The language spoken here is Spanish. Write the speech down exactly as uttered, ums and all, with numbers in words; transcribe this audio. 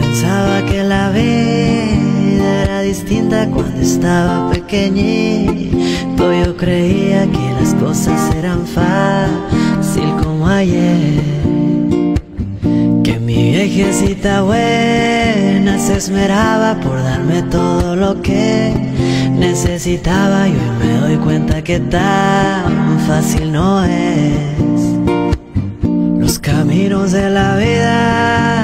Pensaba que la vida era distinta cuando estaba pequeñito. Yo creía que las cosas eran fácil como ayer, que mi viejecita buena se esmeraba por darme todo lo que necesitaba. Y hoy me doy cuenta que tan fácil no es. Los caminos de la vida